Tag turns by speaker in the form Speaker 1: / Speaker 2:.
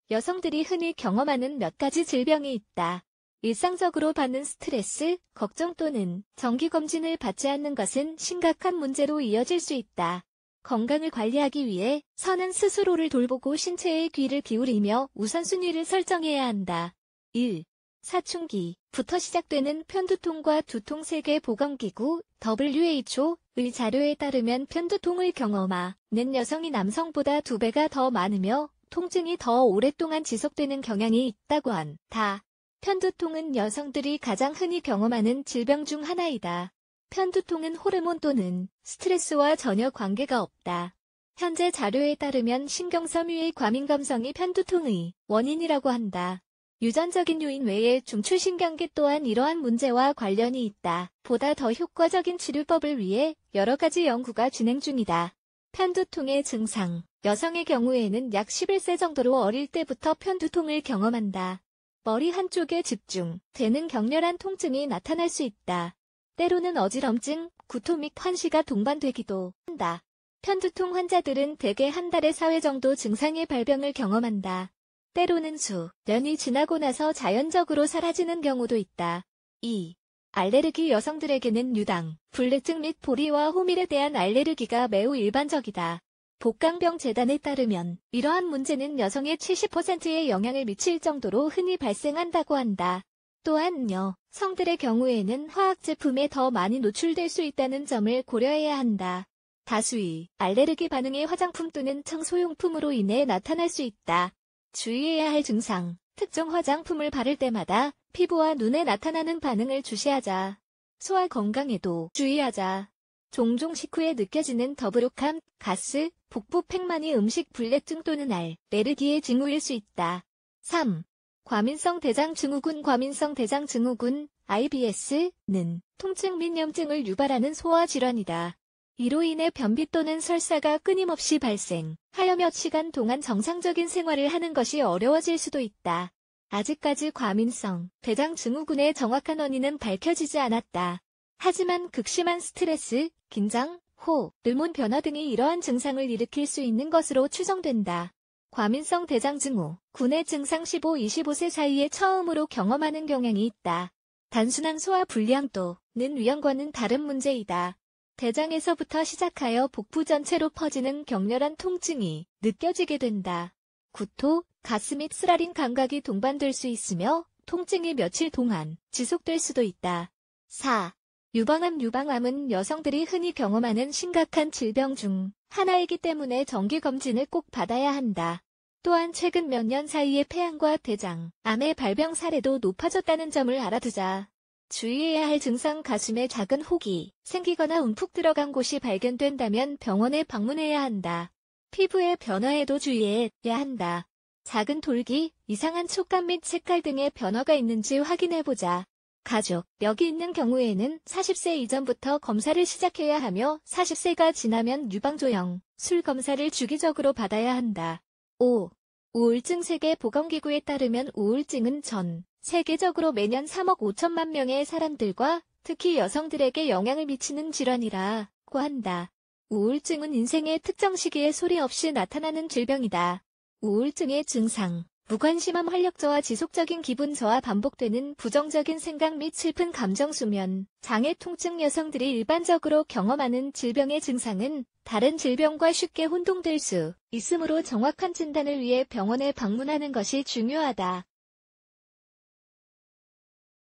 Speaker 1: 여성들이 흔히 경험하는 몇 가지 질병이 있다. 일상적으로 받는 스트레스, 걱정 또는 정기검진을 받지 않는 것은 심각한 문제로 이어질 수 있다. 건강을 관리하기 위해 서는 스스로를 돌보고 신체에 귀를 기울이며 우선순위를 설정해야 한다. 1. 사춘기부터 시작되는 편두통과 두통 세계보건기구 WHO의 자료에 따르면 편두통을 경험하는 여성이 남성보다 2배가 더 많으며 통증이 더 오랫동안 지속되는 경향이 있다고 한다. 편두통은 여성들이 가장 흔히 경험하는 질병 중 하나이다. 편두통은 호르몬 또는 스트레스와 전혀 관계가 없다. 현재 자료에 따르면 신경섬유의 과민감성이 편두통의 원인이라고 한다. 유전적인 요인 외에 중추신경계 또한 이러한 문제와 관련이 있다. 보다 더 효과적인 치료법을 위해 여러 가지 연구가 진행 중이다. 편두통의 증상. 여성의 경우에는 약 11세 정도로 어릴 때부터 편두통을 경험한다. 머리 한쪽에 집중되는 격렬한 통증이 나타날 수 있다. 때로는 어지럼증, 구토 및 환시가 동반되기도 한다. 편두통 환자들은 대개 한 달에 4회 정도 증상의 발병을 경험한다. 때로는 수년이 지나고 나서 자연적으로 사라지는 경우도 있다. 2. 알레르기. 여성들에게는 유당, 불내증 및 보리와 호밀에 대한 알레르기가 매우 일반적이다. 복강병재단에 따르면 이러한 문제는 여성의 70%에 영향을 미칠 정도로 흔히 발생한다고 한다. 또한 여성들의 경우에는 화학 제품에 더 많이 노출될 수 있다는 점을 고려해야 한다. 다수의 알레르기 반응이 화장품 또는 청소용품으로 인해 나타날 수 있다. 주의해야 할 증상. 특정 화장품을 바를 때마다 피부와 눈에 나타나는 반응을 주시하자. 소화 건강에도 주의하자. 종종 식후에 느껴지는 더부룩함, 가스, 복부 팽만이 음식 불내증 또는 알레르기의 징후일 수 있다. 3. 과민성 대장증후군. 과민성 대장증후군 IBS는 통증 및 염증을 유발하는 소화질환이다. 이로 인해 변비 또는 설사가 끊임없이 발생하여 몇 시간 동안 정상적인 생활을 하는 것이 어려워질 수도 있다. 아직까지 과민성 대장증후군의 정확한 원인은 밝혀지지 않았다. 하지만 극심한 스트레스, 긴장, 호르몬 변화 등이 이러한 증상을 일으킬 수 있는 것으로 추정된다. 과민성 대장증후군의 증상 15-25세 사이에 처음으로 경험하는 경향이 있다. 단순한 소화 불량 또는 위염과는 다른 문제이다. 대장에서부터 시작하여 복부 전체로 퍼지는 격렬한 통증이 느껴지게 된다. 구토, 가스 및 쓰라린 감각이 동반될 수 있으며 통증이 며칠 동안 지속될 수도 있다. 4. 유방암. 유방암은 여성들이 흔히 경험하는 심각한 질병 중 하나이기 때문에 정기검진을 꼭 받아야 한다. 또한 최근 몇 년 사이에 폐암과 대장암의 발병 사례도 높아졌다는 점을 알아두자. 주의해야 할 증상. 가슴에 작은 혹이 생기거나 움푹 들어간 곳이 발견된다면 병원에 방문해야 한다. 피부의 변화에도 주의해야 한다. 작은 돌기, 이상한 촉감 및 색깔 등의 변화가 있는지 확인해보자. 가족력이 있는 경우에는 40세 이전부터 검사를 시작해야 하며 40세가 지나면 유방조형, 술 검사를 주기적으로 받아야 한다. 5. 우울증. 세계보건기구에 따르면 우울증은 전 세계적으로 매년 3억 5천만 명의 사람들과 특히 여성들에게 영향을 미치는 질환이라고 한다. 우울증은 인생의 특정 시기에 소리 없이 나타나는 질병이다. 우울증의 증상. 무관심함, 활력 저하, 지속적인 기분 저하, 반복되는 부정적인 생각 및 슬픈 감정, 수면 장애, 통증. 여성들이 일반적으로 경험하는 질병의 증상은 다른 질병과 쉽게 혼동될 수 있으므로 정확한 진단을 위해 병원에 방문하는 것이 중요하다.